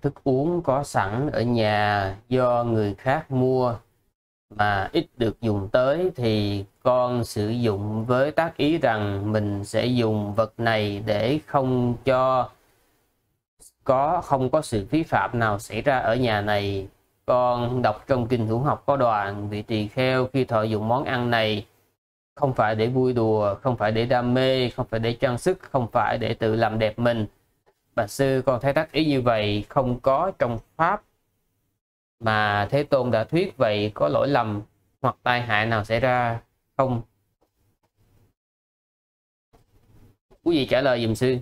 thức uống có sẵn ở nhà do người khác mua mà ít được dùng tới, thì con sử dụng với tác ý rằng mình sẽ dùng vật này để không có sự phí phạm nào xảy ra ở nhà này. Con đọc trong kinh Hữu Học có đoạn: vị tỳ kheo khi thọ dụng món ăn này không phải để vui đùa, không phải để đam mê, không phải để trang sức, không phải để tự làm đẹp mình. Bạch sư, con thấy tác ý như vậy không có trong pháp mà Thế Tôn đã thuyết, vậy có lỗi lầm hoặc tai hại nào xảy ra không? Quý vị trả lời giùm sư.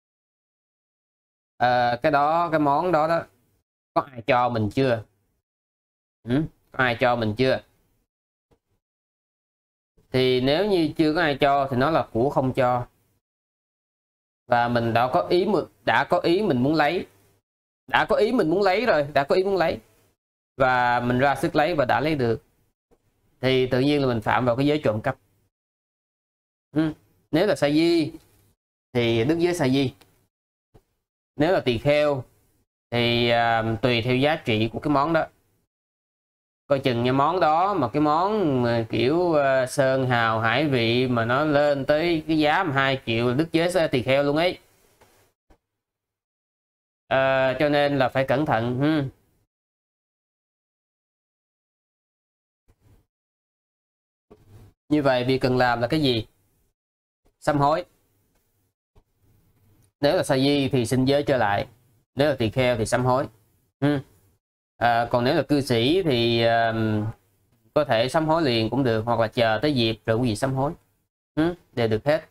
Cái món đó có ai cho mình chưa? Có ai cho mình chưa? Thì nếu như chưa có ai cho thì nó là của không cho, và mình đã có ý mình muốn lấy, và mình ra sức lấy và đã lấy được, thì tự nhiên là mình phạm vào cái giới trộm cắp. Nếu là sa di thì đức giới sa di, nếu là tỳ kheo thì tùy theo giá trị của cái món đó. Coi chừng như món đó mà cái món mà kiểu sơn hào hải vị mà nó lên tới cái giá mà 2 triệu, đức giới tỳ kheo luôn ấy. Cho nên là phải cẩn thận. Như vậy việc cần làm là cái gì? Sám hối. Nếu là sa di thì xin giới trở lại, nếu là tỳ kheo thì sám hối. Còn nếu là cư sĩ thì có thể sám hối liền cũng được, hoặc là chờ tới dịp rồi quý vị sám hối, đều được hết.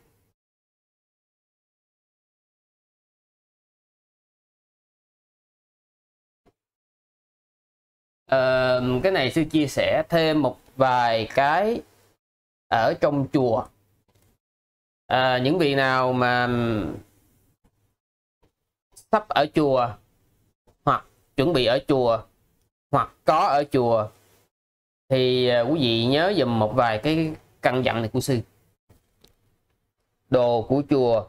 Cái này sư chia sẻ thêm một vài cái ở trong chùa. Những vị nào mà sắp ở chùa, hoặc chuẩn bị ở chùa, hoặc có ở chùa, thì quý vị nhớ dùm một vài cái căn dặn này của sư. Đồ của chùa,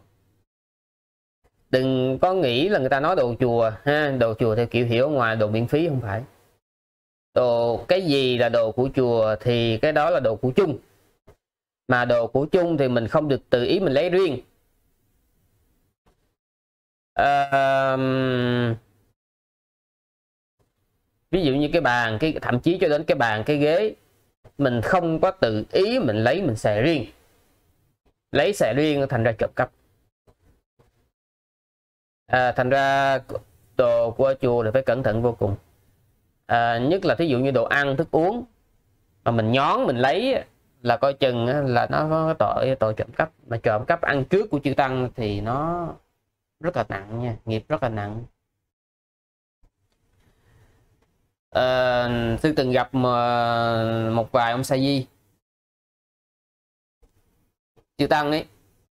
đừng có nghĩ là người ta nói đồ chùa ha, đồ chùa theo kiểu hiểu ở ngoài đồ miễn phí, không phải. Đồ cái gì là đồ của chùa thì cái đó là đồ của chung. Mà đồ của chung thì mình không được tự ý mình lấy riêng. Ví dụ như cái bàn, thậm chí cho đến cái bàn, cái ghế, mình không có tự ý mình lấy mình xài riêng. Lấy xài riêng thành ra trộm cắp. Thành ra đồ của chùa thì phải cẩn thận vô cùng. Nhất là thí dụ như đồ ăn, thức uống mà mình nhón mình lấy là coi chừng là nó có tội trộm cắp. Mà trộm cắp ăn trước của chư tăng thì nó rất là nặng nha, nghiệp rất là nặng. Sư từng gặp một vài ông sa di, chư tăng ấy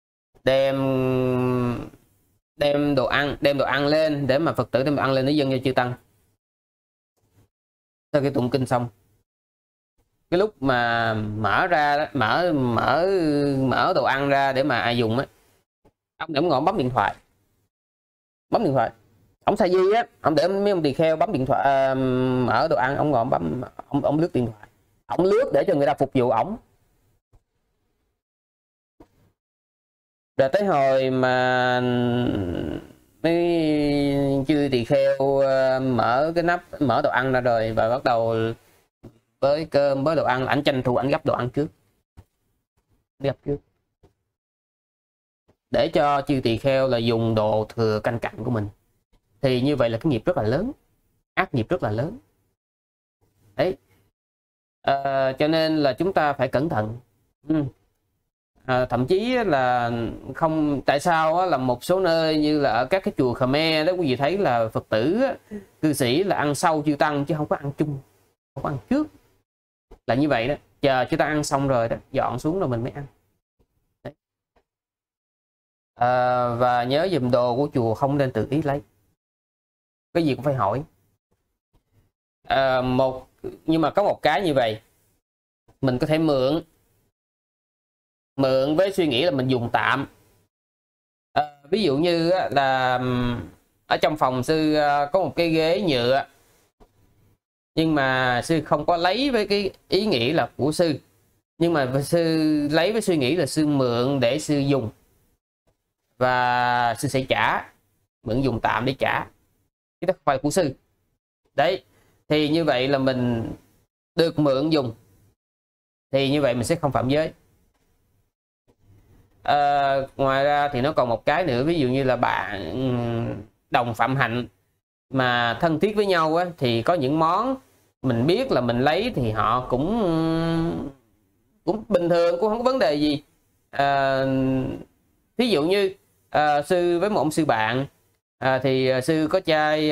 đem đồ ăn lên để mà Phật tử đem đồ ăn lên để dâng cho chư tăng. Sau khi tụng kinh xong, cái lúc mà mở ra đó, mở đồ ăn ra để mà ai dùng á, ông ngồi bấm điện thoại. Ông sa di á, ông để mấy ông tỳ kheo bấm điện thoại, mở đồ ăn, ông ngồi bấm, ông lướt điện thoại, ông lướt để cho người ta phục vụ ổng. Rồi tới hồi mà mấy chư tỳ kheo mở cái nắp, mở đồ ăn ra rồi và bắt đầu với cơm với đồ ăn, ảnh tranh thủ ảnh gấp đồ ăn trước, để cho chư tỳ kheo là dùng đồ thừa canh cặn của mình. Thì như vậy là cái nghiệp rất là lớn, ác nghiệp rất là lớn đấy. Cho nên là chúng ta phải cẩn thận. Thậm chí là không, tại sao là một số nơi như là ở các cái chùa Khmer đó, quý vị thấy là Phật tử, cư sĩ là ăn sau chư tăng chứ không có ăn chung, không có ăn trước, là như vậy đó. Chờ chư tăng ăn xong rồi đó, dọn xuống rồi mình mới ăn đấy. Và nhớ dùm đồ của chùa không nên tự ý lấy, cái gì cũng phải hỏi. Nhưng mà có một cái như vậy, mình có thể mượn với suy nghĩ là mình dùng tạm. Ví dụ như là ở trong phòng sư có một cái ghế nhựa, nhưng mà sư không có lấy với cái ý nghĩ là của sư, nhưng mà sư lấy với suy nghĩ là sư mượn để sư dùng, và sư sẽ trả, mượn dùng tạm để trả, chứ đó không phải của sư. Đấy, thì như vậy là mình được mượn dùng, thì như vậy mình sẽ không phạm giới. Ngoài ra thì nó còn một cái nữa, ví dụ như là bạn đồng phạm hạnh mà thân thiết với nhau á, thì có những món mình biết là mình lấy thì họ cũng bình thường, cũng không có vấn đề gì. Ví dụ như sư với một ông sư bạn, thì sư có chai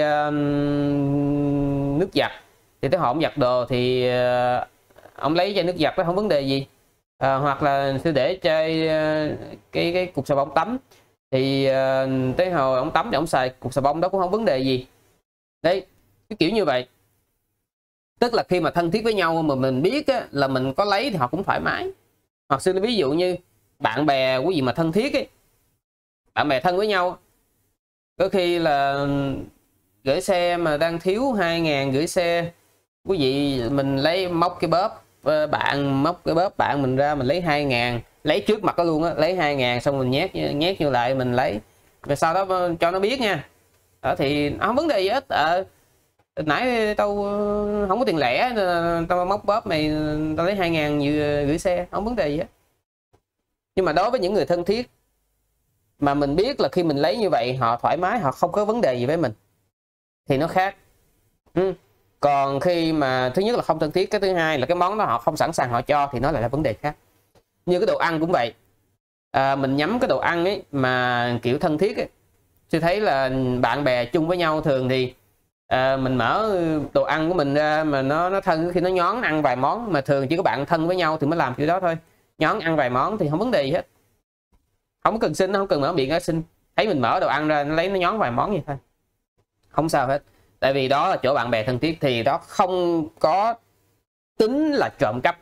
nước giặt, thì tới họ ông giặt đồ thì ông lấy chai nước giặt đó không vấn đề gì. Hoặc là sư để chai cái cục xà bông tắm, thì tới hồi ông tắm thì ông xài cục xà bông đó cũng không vấn đề gì. Đấy, cái kiểu như vậy. Tức là khi mà thân thiết với nhau mà mình biết á, là mình có lấy thì họ cũng thoải mái. Hoặc sư ví dụ như bạn bè quý vị mà thân thiết ấy, bạn bè thân với nhau, có khi là gửi xe mà đang thiếu 2.000 gửi xe, quý vị mình lấy móc cái bóp, bạn móc cái bóp bạn mình ra, mình lấy 2.000, lấy trước mặt nó luôn á, lấy 2.000 xong mình nhét vô lại mình lấy, và sau đó cho nó biết nha. Đó thì không vấn đề gì hết. Nãy tao không có tiền lẻ, tao móc bóp mày, tao lấy 2.000 gửi xe, không vấn đề gì hết. Nhưng mà đối với những người thân thiết mà mình biết là khi mình lấy như vậy họ thoải mái, họ không có vấn đề gì với mình, thì nó khác. Còn khi mà thứ nhất là không thân thiết, cái thứ hai là cái món đó họ không sẵn sàng họ cho, thì nó lại là vấn đề khác. Như cái đồ ăn cũng vậy. Mình nhắm cái đồ ăn ấy mà kiểu thân thiết ấy, tôi thấy là bạn bè chung với nhau thường thì mình mở đồ ăn của mình ra mà nó thân, khi nó nhón ăn vài món, mà thường chỉ có bạn thân với nhau thì mới làm kiểu đó thôi. Nhón ăn vài món thì không vấn đề gì hết, không cần xin, không cần mở miệng ra xin. Thấy mình mở đồ ăn ra nó lấy, nó nhón vài món vậy thôi, không sao hết. Tại vì đó là chỗ bạn bè thân thiết, thì đó không có tính là trộm cắp.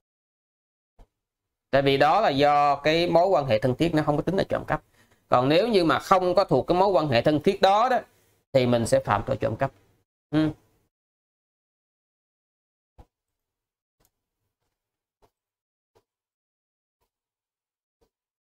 Tại vì đó là do cái mối quan hệ thân thiết, nó không có tính là trộm cắp. Còn nếu như mà không có thuộc cái mối quan hệ thân thiết đó thì mình sẽ phạm tội trộm cắp.